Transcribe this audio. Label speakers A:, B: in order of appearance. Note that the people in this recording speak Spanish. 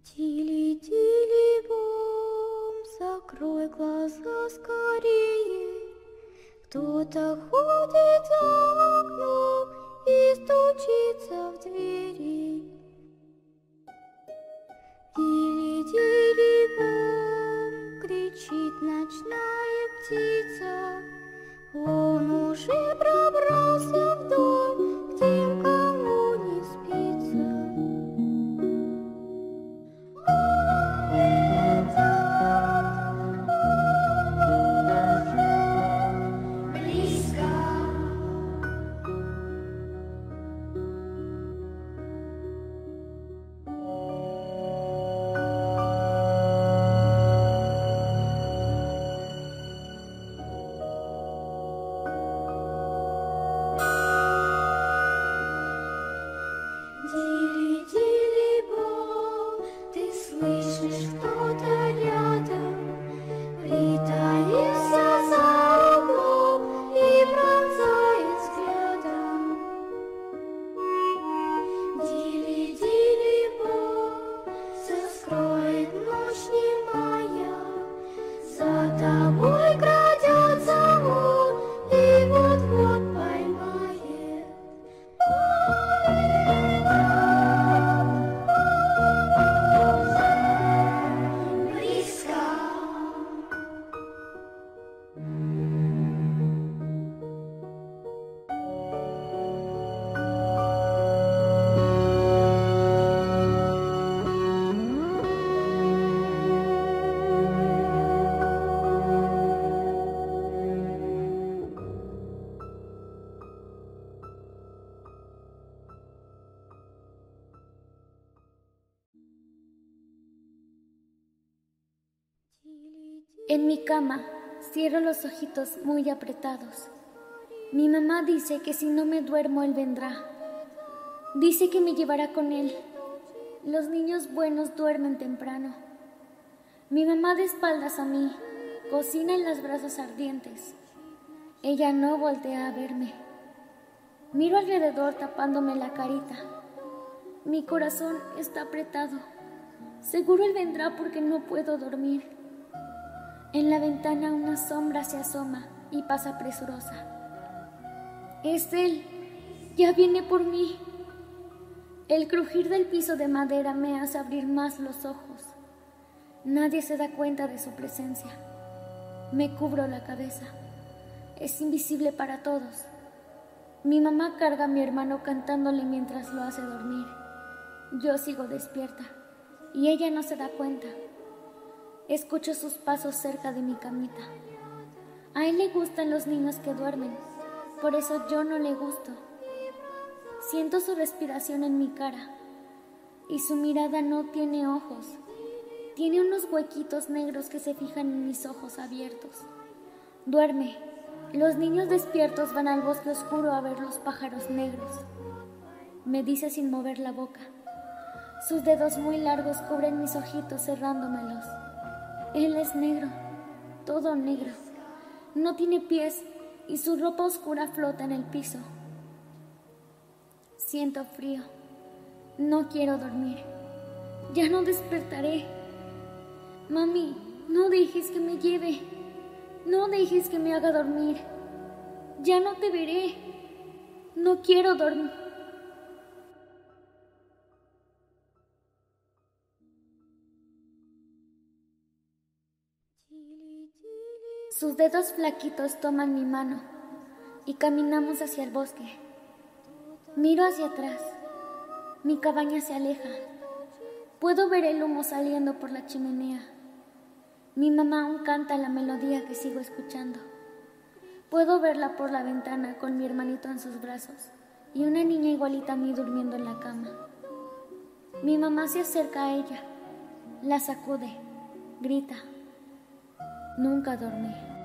A: Тили-тили-бом, закрой глаза скорее. Кто-то ходит за окном и стучится в двери. Тили-тили-бом, кричит ночная птица. Он уже пробрался в дом к тем, кому не спится. Тили-тили-бом, ты слышишь, кто-то рядом, притаился за углом и пронзает взглядом. Тили-тили-бом, все скроет ночь немая, за тобой крадет, зовут и вот-вот поймает.
B: En mi cama, cierro los ojitos muy apretados. Mi mamá dice que si no me duermo, él vendrá. Dice que me llevará con él. Los niños buenos duermen temprano. Mi mamá de espaldas a mí, cocina en las brasas ardientes. Ella no voltea a verme. Miro alrededor tapándome la carita. Mi corazón está apretado. Seguro él vendrá porque no puedo dormir. En la ventana una sombra se asoma y pasa presurosa. Es él, ya viene por mí. El crujir del piso de madera me hace abrir más los ojos. Nadie se da cuenta de su presencia. Me cubro la cabeza. Es invisible para todos. Mi mamá carga a mi hermano cantándole mientras lo hace dormir. Yo sigo despierta y ella no se da cuenta. Escucho sus pasos cerca de mi camita. A él le gustan los niños que duermen, por eso yo no le gusto. Siento su respiración en mi cara y su mirada no tiene ojos. Tiene unos huequitos negros que se fijan en mis ojos abiertos. Duerme. Los niños despiertos van al bosque oscuro a ver los pájaros negros. Me dice sin mover la boca. Sus dedos muy largos cubren mis ojitos cerrándomelos. Él es negro, todo negro. No tiene pies y su ropa oscura flota en el piso. Siento frío. No quiero dormir. Ya no despertaré. Mami, no dejes que me lleve. No dejes que me haga dormir. Ya no te veré. No quiero dormir. Sus dedos flaquitos toman mi mano y caminamos hacia el bosque. Miro hacia atrás. Mi cabaña se aleja. Puedo ver el humo saliendo por la chimenea. Mi mamá aún canta la melodía que sigo escuchando. Puedo verla por la ventana con mi hermanito en sus brazos y una niña igualita a mí durmiendo en la cama. Mi mamá se acerca a ella, la sacude, grita. Nunca dormí.